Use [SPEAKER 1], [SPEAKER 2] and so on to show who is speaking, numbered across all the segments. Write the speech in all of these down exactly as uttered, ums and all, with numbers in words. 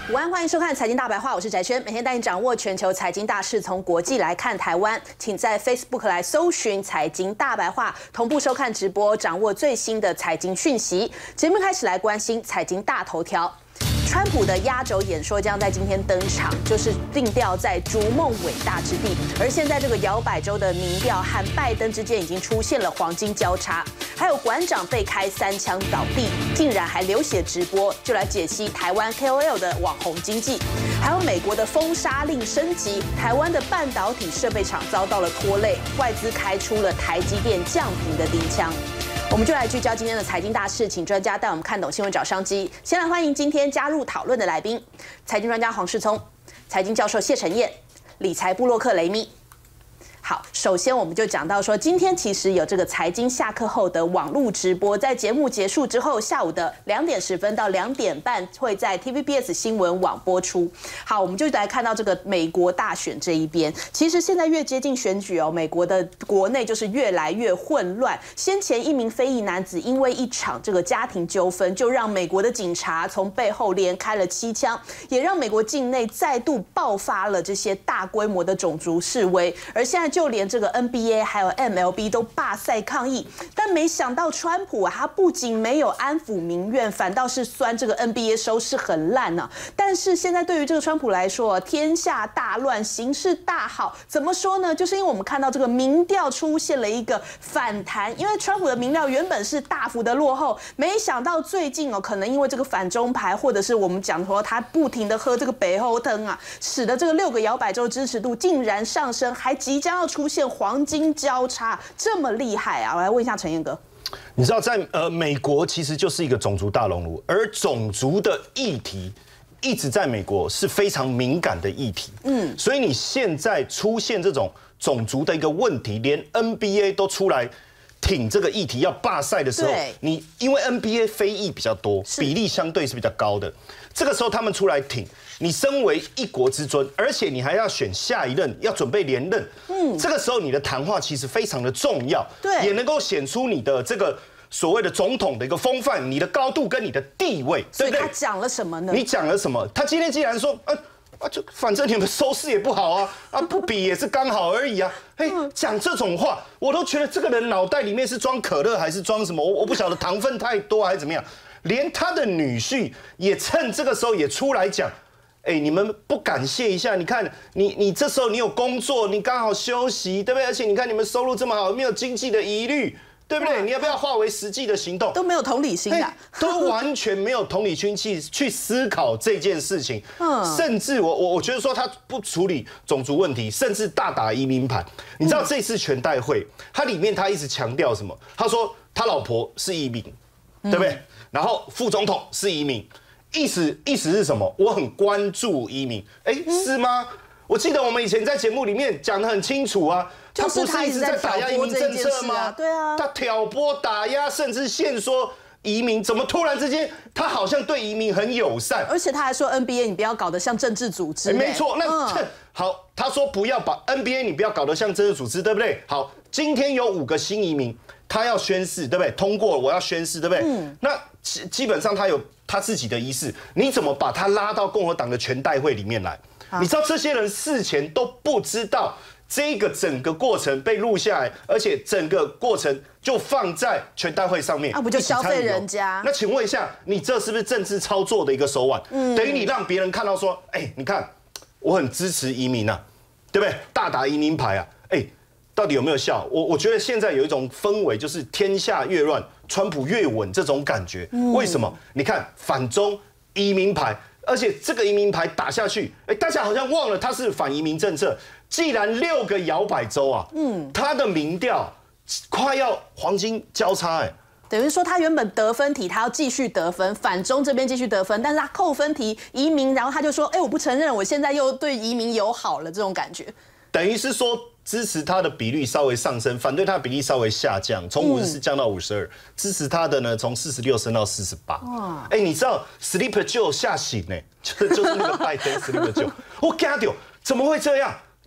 [SPEAKER 1] 午安，欢迎收看《财经大白话》，我是翟轩，每天带你掌握全球财经大事，从国际来看台湾。请在 Facebook 来搜寻“财经大白话”，同步收看直播，掌握最新的财经讯息。节目开始来关心财经大头条。 川普的压轴演说将在今天登场，就是定调在逐梦伟大之地。而现在这个摇摆州的民调和拜登之间已经出现了黄金交叉，还有馆长被开三枪倒地，竟然还流血直播，就来解析台湾 K O L 的网红经济，还有美国的封杀令升级，台湾的半导体设备厂遭到了拖累，外资开出了台积电降频的低枪。 我们就来聚焦今天的财经大事，请专家带我们看懂新闻找商机。先来欢迎今天加入讨论的来宾：财经专家黄世聪、财经教授谢晨彦、理财部落客雷米。 好，首先我们就讲到说，今天其实有这个财经下课后的网络直播，在节目结束之后，下午的两点十分到两点半会在 T V B S 新闻网播出。好，我们就来看到这个美国大选这一边，其实现在越接近选举哦，美国的国内就是越来越混乱。先前一名非裔男子因为一场这个家庭纠纷，就让美国的警察从背后连开了七枪，也让美国境内再度爆发了这些大规模的种族示威，而现在就 就连这个 N B A 还有 M L B 都罢赛抗议，但没想到川普啊，他不仅没有安抚民怨，反倒是酸这个 N B A 收视很烂呢、啊。但是现在对于这个川普来说，天下大乱，形势大好。怎么说呢？就是因为我们看到这个民调出现了一个反弹，因为川普的民调原本是大幅的落后，没想到最近哦，可能因为这个反中牌，或者是我们讲说他不停的喝这个北欧汤啊，使得这个六个摇摆州支持度竟然上升，还即将要 出现黄金交叉，这么厉害啊！我来问一下陈彦哥，
[SPEAKER 2] 你知道在呃美国其实就是一个种族大熔炉，而种族的议题一直在美国是非常敏感的议题。嗯，所以你现在出现这种种族的一个问题，连 N B A 都出来 挺这个议题要罢赛的时候，你因为 N B A 非裔比较多，比例相对是比较高的，这个时候他们出来挺，你身为一国之尊，而且你还要选下一任，要准备连任，嗯，这个时候你的谈话其实非常的重要，对，也能够显出你的这个 所谓的总统的一个风范，你的高度跟你的地位，对不对？
[SPEAKER 1] 他讲了什么呢？
[SPEAKER 2] 你讲了什么？他今天既然说，啊啊，就反正你们收视也不好啊，啊不比也是刚好而已啊。嘿，讲这种话，我都觉得这个人脑袋里面是装可乐还是装什么？我我不晓得糖分太多还是怎么样。连他的女婿也趁这个时候也出来讲。 哎，你们不感谢一下？你看，你你这时候你有工作，你刚好休息，对不对？而且你看你们收入这么好，没有经济的疑虑，对不对？你要不要化为实际的行动？
[SPEAKER 1] 都没有同理心的，
[SPEAKER 2] 都完全没有同理心去去思考这件事情。嗯，甚至我我我觉得说他不处理种族问题，甚至大打移民牌。你知道这次全代会，他里面他一直强调什么？他说他老婆是移民，对不对？然后副总统是移民。 意思意思是什么？我很关注移民，哎，是吗？我记得我们以前在节目里面讲得很清楚啊，他不是一直在打压移民政策吗？
[SPEAKER 1] 对啊，
[SPEAKER 2] 他挑拨打压，甚至限缩移民，怎么突然之间他好像对移民很友善？
[SPEAKER 1] 而且他还说 N B A 你不要搞得像政治组织。
[SPEAKER 2] 没错，那好，他说不要把 N B A 你不要搞得像政治组织，对不对？好，今天有五个新移民，他要宣誓，对不对？通过了，我要宣誓，对不对？嗯，那基基本上他有 他自己的仪式，你怎么把他拉到共和党的全代会里面来？你知道这些人事前都不知道这个整个过程被录下来，而且整个过程就放在全代会上面，
[SPEAKER 1] 那不就消费人家？
[SPEAKER 2] 那请问一下，你这是不是政治操作的一个手腕？嗯，等于你让别人看到说，哎，你看我很支持移民啊，对不对？大打移民牌啊，哎，到底有没有效？我我觉得现在有一种氛围，就是天下越乱， 川普越稳这种感觉，为什么？你看反中移民牌，而且这个移民牌打下去，哎，大家好像忘了他是反移民政策。既然六个摇摆州啊，嗯，他的民调快要黄金交叉，哎，
[SPEAKER 1] 等于说他原本得分题他要继续得分，反中这边继续得分，但是他扣分题移民，然后他就说，哎，我不承认，我现在又对移民友好了，这种感觉，等
[SPEAKER 2] 于是说 支持他的比率稍微上升，反对他的比例稍微下降，从五十四降到五十二。支持他的呢，从四十六升到四十八。哇！哎，你知道 Sleeper Joe 吓醒呢，就是就是那个拜登 Sleeper Joe。我惊到，怎么会这样？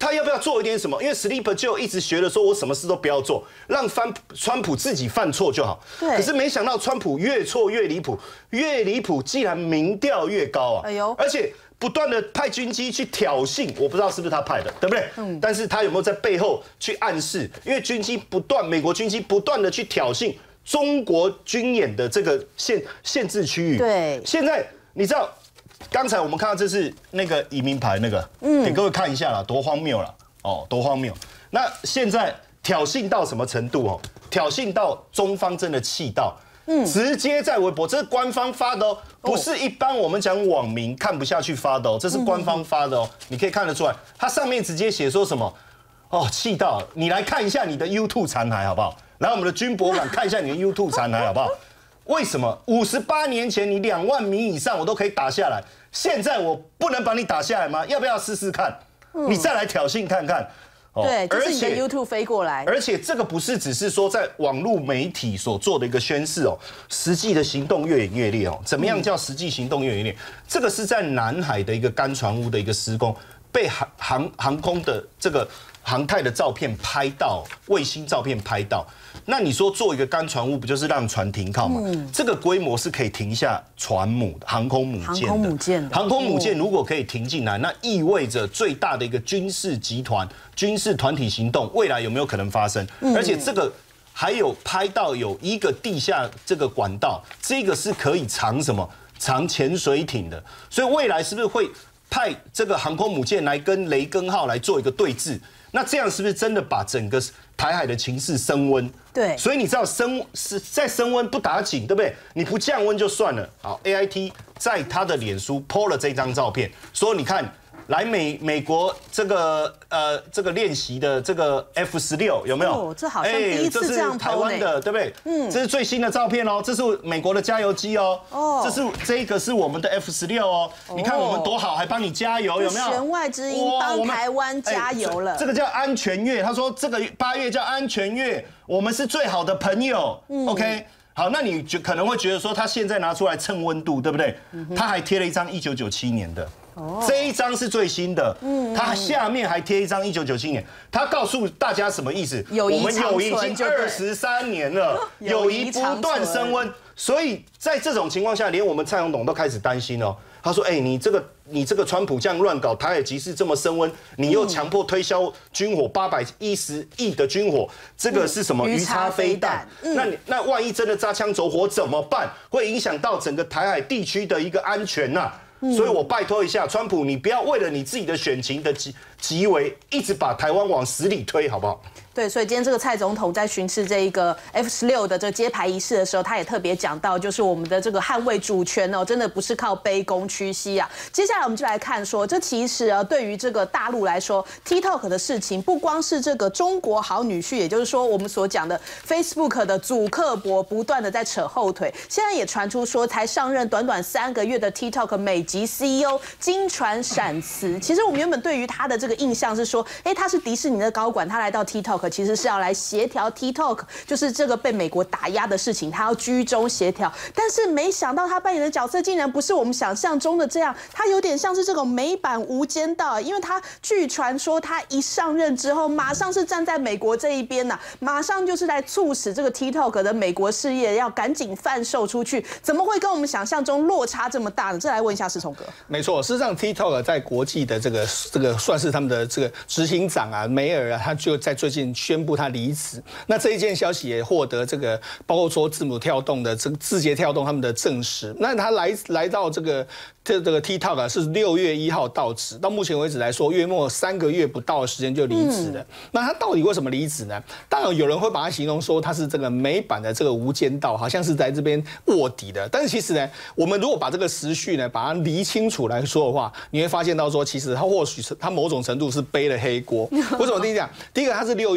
[SPEAKER 2] 他要不要做一点什么？因为史蒂夫就一直学了说，我什么事都不要做，让川川普自己犯错就好。可是没想到川普越错越离谱，越离谱，既然民调越高啊！哎呦，而且不断的派军机去挑衅，我不知道是不是他派的，对不对？嗯。但是他有没有在背后去暗示？因为军机不断，美国军机不断的去挑衅中国军演的这个限限制区域。对。现在你知道？刚才我们看到这是那个移民牌那个，嗯，给各位看一下啦，多荒谬啦，哦，多荒谬。那现在挑衅到什么程度哦？挑衅到中方真的气到，嗯，直接在微博，这是官方发的哦，不是一般我们讲网民看不下去发的哦，这是官方发的哦，你可以看得出来，它上面直接写说什么？哦，气到了，你来看一下你的 YouTube 残骸好不好？来我们的军博馆看一下你的 YouTube 残骸好不好？为什么五十八年前你两万米以上我都可以打下来，现在我不能把你打下来吗？要不要试试看？你再来挑衅看看。
[SPEAKER 1] 对，就是你的 YouTube 飞过来。
[SPEAKER 2] 而且这个不是只是说在网络媒体所做的一个宣示哦，实际的行动越演越烈哦。怎么样叫实际行动越演越烈？这个是在南海的一个干船坞的一个施工，被航航航空的这个航太的照片拍到，卫星照片拍到。那你说做一个干船坞，不就是让船停靠吗？嗯、这个规模是可以停下船母、航空母舰的。航空母舰，航空母舰如果可以停进来，那意味着最大的一个军事集团、军事团体行动，未来有没有可能发生？嗯、而且这个还有拍到有一个地下这个管道，这个是可以藏什么？藏潜水艇的。所以未来是不是会派这个航空母舰来跟雷根号来做一个对峙？那这样是不是真的把整个台海的情势升温？对，所以你知道升是在升温不打紧，对不对？你不降温就算了。好 ，A I T 在他的脸书 po 了这张照片，说你看来美美国这个呃这个练习的这个 F 十六有没有？
[SPEAKER 1] 哦，这好像第一次这样 po 呢。这是台湾的，
[SPEAKER 2] 对不对？嗯，这是最新的照片哦，这是美国的加油机哦。哦，这是这个是我们的 F 十六哦。你看我们多好，还帮你加油，有没有？
[SPEAKER 1] 弦外之音帮台湾加油了。
[SPEAKER 2] 这个叫安全月，他说这个八月叫安全月，我们是最好的朋友。OK。好，那你就可能会觉得说，他现在拿出来称温度，对不对？他还贴了一张一九九七年的，这一张是最新的。他下面还贴一张一九九七年，他告诉大家什么意思？我们友谊已经二十三年了，友谊不断升温。所以在这种情况下，连我们蔡总统都开始担心哦。他说：“哎、欸，你这个你这个川普这样乱搞，台海局势这么升温，你又强迫推销军火八百一十亿的军火，这个是什么鱼叉飞弹？嗯、那你那万一真的擦枪走火怎么办？会影响到整个台海地区的一个安全呐、啊。嗯、所以我拜托一下，川普，你不要为了你自己的选情的极极为，一直把台湾往死里推，好不好？”
[SPEAKER 1] 对，所以今天这个蔡总统在巡视这一个 F 十六的这个揭牌仪式的时候，他也特别讲到，就是我们的这个捍卫主权哦，真的不是靠卑躬屈膝啊。接下来我们就来看说，这其实啊，对于这个大陆来说 ，TikTok 的事情不光是这个中国好女婿，也就是说我们所讲的 Facebook 的祖克伯不断的在扯后腿，现在也传出说，才上任短短三个月的 TikTok 美籍 C E O 金传闪辞。其实我们原本对于他的这个印象是说，哎，他是迪士尼的高管，他来到 TikTok。其实是要来协调 TikTok， 就是这个被美国打压的事情，他要居中协调。但是没想到他扮演的角色竟然不是我们想象中的这样，他有点像是这种美版《无间道》，因为他据传说他一上任之后，马上是站在美国这一边呐、啊，马上就是来促使这个 TikTok 的美国事业要赶紧贩售出去。怎么会跟我们想象中落差这么大呢？这来问一下世聪哥。
[SPEAKER 3] 没错，事实上 TikTok 在国际的这个这个算是他们的这个执行长啊，梅尔啊，他就在最近宣布他离职。那这一件消息也获得这个包括说字母跳动的这个字节跳动他们的证实。那他来来到这个这这个 TikTok 啊，是六月一号到职，到目前为止来说，约莫三个月不到的时间就离职了。嗯、那他到底为什么离职呢？当然有人会把他形容说他是这个美版的这个无间道，好像是在这边卧底的。但是其实呢，我们如果把这个时序呢把它理清楚来说的话，你会发现到说，其实他或许是他某种程度是背了黑锅。为什么这样讲？第一个，他是六月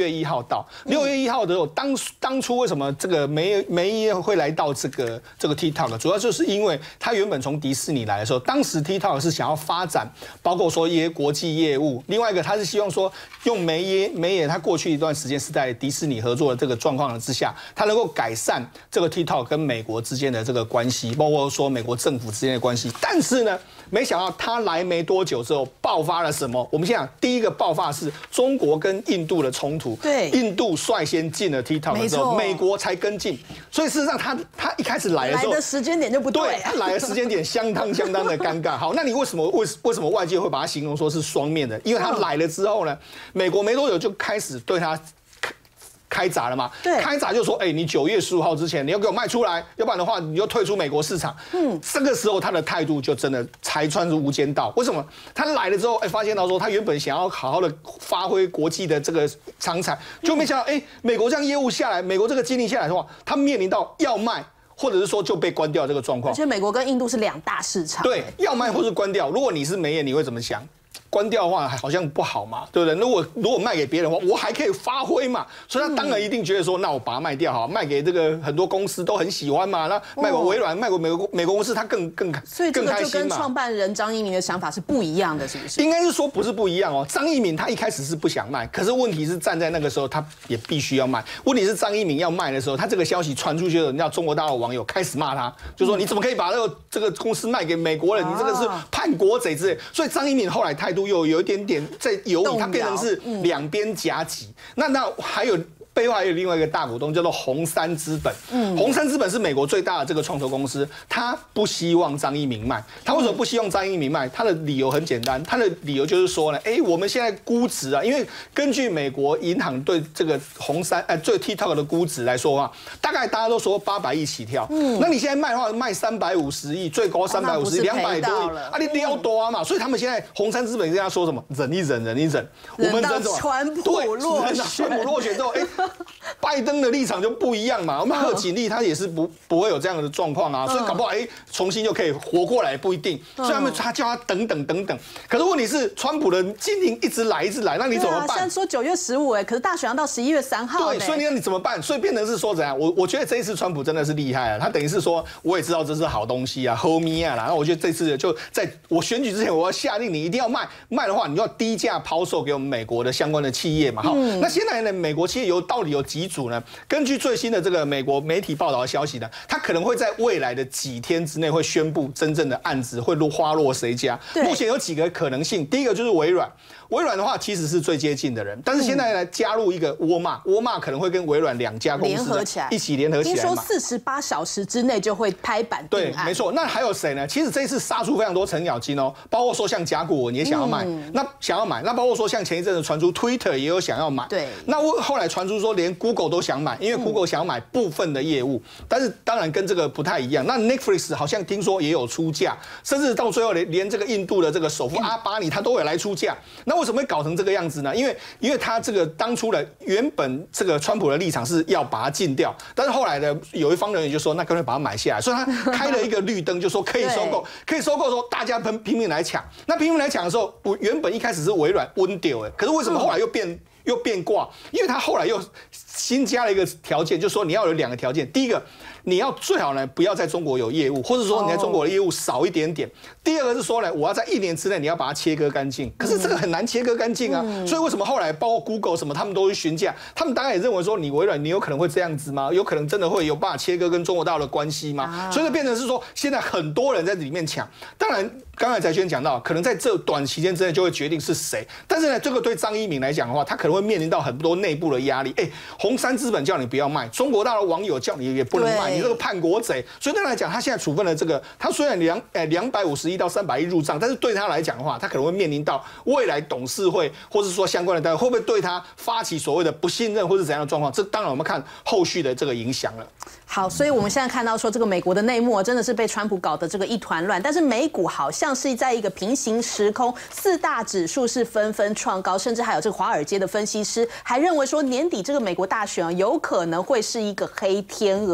[SPEAKER 3] 月一号到。六月一号的时候，当当初为什么这个梅梅耶会来到这个这个 TikTok， 主要就是因为他原本从迪士尼来的时候，当时 TikTok 是想要发展，包括说一些国际业务，另外一个他是希望说用梅耶梅耶他过去一段时间是在迪士尼合作的这个状况之下，他能够改善这个 TikTok 跟美国之间的这个关系，包括说美国政府之间的关系。但是呢，没想到他来没多久之后爆发了什么？我们先讲第一个爆发是中国跟印度的冲突，
[SPEAKER 1] 对，
[SPEAKER 3] 印度率先进了 TikTok 之后，美国才跟进，所以事实上他他一开始来的时候，
[SPEAKER 1] 来的时间点就不对，
[SPEAKER 3] 对，他来的时间点相当相当的尴尬。好，那你为什么为为什么外界会把它形容说是双面的？因为他来了之后呢，美国没多久就开始对他开闸了嘛？
[SPEAKER 1] 对，
[SPEAKER 3] 开闸就说，哎、欸，你九月十五号之前你要给我卖出来，要不然的话你就退出美国市场。嗯，这个时候他的态度就真的拆穿如无间道。为什么？他来了之后，哎、欸，发现到说他原本想要好好的发挥国际的这个长才，就没想到，哎、欸，美国这样业务下来，美国这个经历下来的话，他面临到要卖，或者是说就被关掉这个状况。
[SPEAKER 1] 而且美国跟印度是两大市场。
[SPEAKER 3] 对，要卖或是关掉。如果你是梅耶，你会怎么想？关掉的话好像不好嘛，对不对？如果如果卖给别人的话，我还可以发挥嘛，所以他当然一定觉得说，那我把它卖掉好，卖给这个很多公司都很喜欢嘛，那卖给微软、卖给美国美国公司，他更更
[SPEAKER 1] 所以这个就跟
[SPEAKER 3] 嘛。
[SPEAKER 1] 创办人张一鸣的想法是不一样的，是不是？
[SPEAKER 3] 应该是说不是不一样哦。张一鸣他一开始是不想卖，可是问题是站在那个时候他也必须要卖。问题是张一鸣要卖的时候，他这个消息传出去了，人家中国大陆网友开始骂他，就说你怎么可以把这个这个公司卖给美国人？你这个是叛国贼之类。所以张一鸣后来态度又有一点点。在犹豫，它变成是两边夹击。那那还有背后还有另外一个大股东叫做红杉资本。嗯，红杉资本是美国最大的这个创投公司，他不希望张一鸣卖。他为什么不希望张一鸣卖？他的理由很简单，他的理由就是说呢，哎、欸，我们现在估值啊，因为根据美国银行对这个红杉呃对 TikTok 的估值来说的话，大概大家都说八百亿起跳。嗯，那你现在卖的话，卖三百五十亿，最高三百五十亿，两百多亿啊，你撩多啊嘛。所以他们现在红杉资本跟他说什么？忍一忍，忍一忍，我们忍什么？
[SPEAKER 1] 川普落选，
[SPEAKER 3] 川普落选之后，哎、欸。拜登的立场就不一样嘛，我们贺锦丽他也是不不会有这样的状况啊，所以搞不好哎、欸、重新就可以活过来不一定，所以他们他叫他等等等等。可是问题是川普的禁令一直来一直来，那你怎么办？
[SPEAKER 1] 现在说九月十五哎，可是大选要到十一月三号。
[SPEAKER 3] 对，所以你你怎么办？所以变成是说怎样？我我觉得这一次川普真的是厉害啊，他等于是说我也知道这是好东西啊 ，homie 啊啦。那我觉得这次就在我选举之前，我要下令你一定要卖，卖的话你要低价抛售给我们美国的相关的企业嘛。好，嗯、那现在呢，美国企业有到底有几组呢？根据最新的这个美国媒体报道的消息呢，他可能会在未来的几天之内会宣布真正的案子会落花落谁家。目前有几个可能性，第一个就是微软。微软的话其实是最接近的人，但是现在来加入一个沃尔玛，沃尔玛可能会跟微软两家公司联合起来，一起联合起来嘛。
[SPEAKER 1] 听说四十八小时之内就会拍板定案。
[SPEAKER 3] 对，没错。那还有谁呢？其实这一次杀出非常多程咬金哦，包括说像甲骨文也想要买，嗯、那想要买，那包括说像前一阵子传出 Twitter 也有想要买，
[SPEAKER 1] 对。
[SPEAKER 3] 那后来传出说连 Google 都想买，因为 Google 想要买部分的业务，但是当然跟这个不太一样。那 Netflix 好像听说也有出价，甚至到最后连连这个印度的这个首富阿巴尼他都有来出价。那为什么会搞成这个样子呢？因为因为他这个当初的原本这个川普的立场是要把它禁掉，但是后来呢，有一方人员就说那干脆把它买下来，所以他开了一个绿灯，就说可以收购，可以收购的时候大家拼拼命来抢。那拼命来抢的时候，我原本一开始是微软温丢哎，可是为什么后来又变？又变卦，因为他后来又新加了一个条件，就是说你要有两个条件。第一个，你要最好呢不要在中国有业务，或者说你在中国的业务少一点点。第二个是说呢，我要在一年之内你要把它切割干净。可是这个很难切割干净啊，所以为什么后来包括 Google 什么他们都会询价，他们当然也认为说你微软你有可能会这样子吗？有可能真的会有办法切割跟中国大陆的关系吗？所以就变成是说现在很多人在里面抢。当然刚才翟轩讲到，可能在这短期间之内就会决定是谁。但是呢，这个对张一鸣来讲的话，他可能会面临到很多内部的压力。哎、欸，红杉资本叫你不要卖，中国大陆网友叫你也不能卖，你这个叛国贼。所以对他来讲，他现在处分了这个，他虽然两呃两百五十亿到三百亿入账，但是对他来讲的话，他可能会面临到未来董事会或是说相关的单位会不会对他发起所谓的不信任或是怎样的状况？这当然我们看后续的这个影响了。
[SPEAKER 1] 好，所以我们现在看到说，这个美国的内幕真的是被川普搞得这个一团乱，但是美股好像是在一个平行时空，四大指数是纷纷创高，甚至还有这个华尔街的分析师还认为说，年底这个美国大选有可能会是一个黑天鹅，有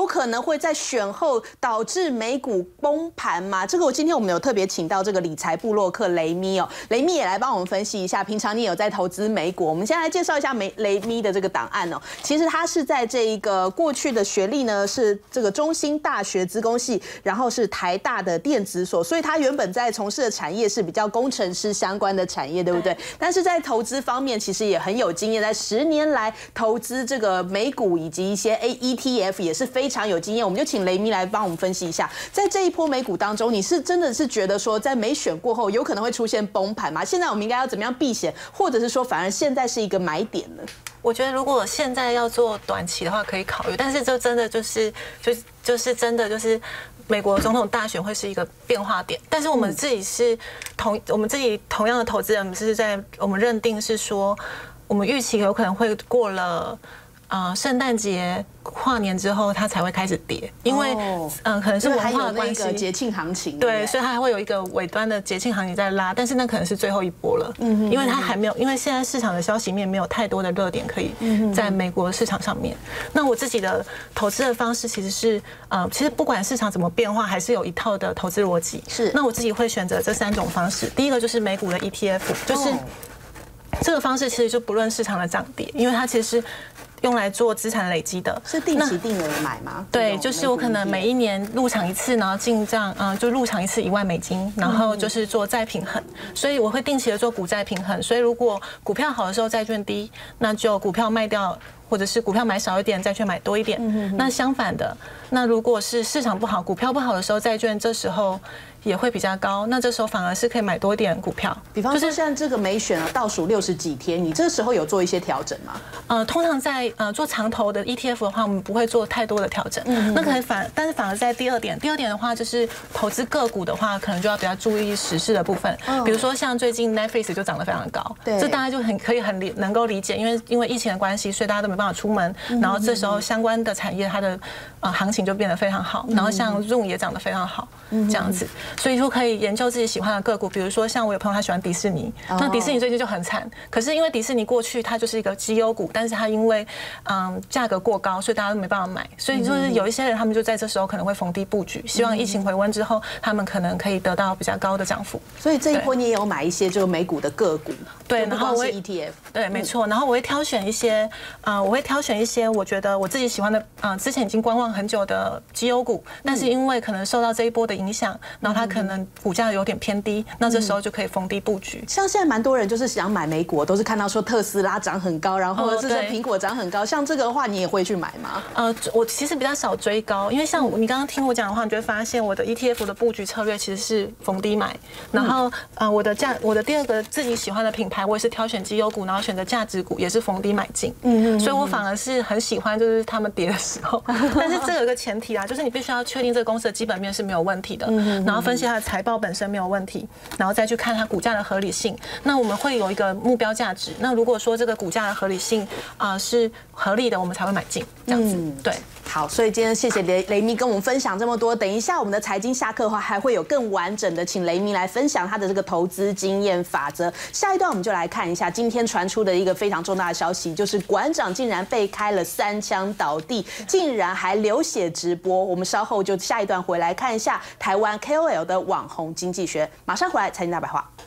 [SPEAKER 1] 有可能会在选后导致美股崩盘吗？这个我今天我们有特别请到这个理财部落客雷咪哦，雷咪也来帮我们分析一下。平常你也有在投资美股，我们先来介绍一下雷雷咪的这个档案哦。其实他是在这一个过去的学历呢是这个中兴大学资工系，然后是台大的电子所，所以他原本在从事的产业是比较工程师相关的产业，对不对？但是在投资方面其实也很有经验，在十年来投资这个美股以及一些 E T F 也是非常有经验。我们就请雷咪来帮我们分析一下，在这一波美股当中，你是真的是觉得说在美选过后有可能会出现崩盘吗？现在我们应该要怎么样避险，或者是说反而现在是一个买点呢？
[SPEAKER 4] 我觉得如果现在要做短期的话可以考虑，但是就真的就是就就是真的就是美国总统大选会是一个变化点。但是我们自己是同我们自己同样的投资人，我们是在我们认定是说，我们预期有可能会过了。呃，圣诞节跨年之后，它才会开始跌，因为嗯、呃，可能是文化的关系，
[SPEAKER 1] 节庆行情，
[SPEAKER 4] 对，所以它还会有一个尾端的节庆行情在拉，但是那可能是最后一波了，嗯，因为它还没有，因为现在市场的消息面没有太多的热点可以在美国市场上面。那我自己的投资的方式其实是，呃，其实不管市场怎么变化，还是有一套的投资逻辑。是，那我自己会选择这三种方式，第一个就是美股的 E T F， 就是。这个方式其实就不论市场的涨跌，因为它其实是用来做资产累积的。
[SPEAKER 1] 是定期定额买吗？
[SPEAKER 4] 对，就是我可能每一年入场一次，然后进账，嗯，就入场一次一万美金，然后就是做再平衡。所以我会定期的做股债平衡。所以如果股票好的时候债券低，那就股票卖掉。或者是股票买少一点，债券买多一点。那相反的，那如果是市场不好，股票不好的时候，债券这时候也会比较高。那这时候反而是可以买多一点股票。比
[SPEAKER 1] 方说，像这个美选啊，倒数六十几天，你这时候有做一些调整吗？
[SPEAKER 4] 呃，通常在呃做长投的 E T F 的话，我们不会做太多的调整。那可能反，但是反而在第二点，第二点的话就是投资个股的话，可能就要比较注意时事的部分。比如说像最近 Netflix 就涨得非常高，这大家就很可以很理能够理解，因为因为疫情的关系，所以大家都没办法出门，然后这时候相关的产业它的呃行情就变得非常好，然后像 Zoom 也涨得非常好，这样子，所以说可以研究自己喜欢的个股，比如说像我有朋友他喜欢迪士尼，那迪士尼最近就很惨，可是因为迪士尼过去它就是一个绩优股，但是它因为嗯价格过高，所以大家都没办法买，所以就是有一些人他们就在这时候可能会逢低布局，希望疫情回温之后，他们可能可以得到比较高的涨幅。
[SPEAKER 1] 所以这一波你也有买一些就是美股的个股，
[SPEAKER 4] 对，
[SPEAKER 1] 然后是 E T F，
[SPEAKER 4] 对，没错，然后我会挑选一些，呃，我会挑选一些我觉得我自己喜欢的，呃，之前已经观望很久的绩优股，但是因为可能受到这一波的影响，然后它可能股价有点偏低，那这时候就可以逢低布局。
[SPEAKER 1] 像现在蛮多人就是想买美股，都是看到说特斯拉涨很高，然后或者是说苹果涨很高，像这个的话，你也会去买吗？
[SPEAKER 4] 呃，我其实比较少追高，因为像你刚刚听我讲的话，你就会发现我的 E T F 的布局策略其实是逢低买，然后呃，我的价，我的第二个自己喜欢的品牌，我也是挑选绩优股，然后选择价值股，也是逢低买进。嗯嗯，所以我反而是很喜欢就是他们跌的时候，但是这有一个前提啊，就是你必须要确定这个公司的基本面是没有问题的，然后分析它的财报本身没有问题，然后再去看它股价的合理性。那我们会有一个目标价值，那如果说这个股价的合理性啊、呃、是合理的，我们才会买进，这样子。对。
[SPEAKER 1] 好，所以今天谢谢雷雷咪跟我们分享这么多。等一下我们的财经下课的话，还会有更完整的，请雷咪来分享他的这个投资经验法则。下一段我们就来看一下今天传出的一个非常重大的消息，就是馆长竟然被开了三枪倒地，竟然还流血直播。我们稍后就下一段回来看一下台湾 K O L 的网红经济学。马上回来，财经大白话。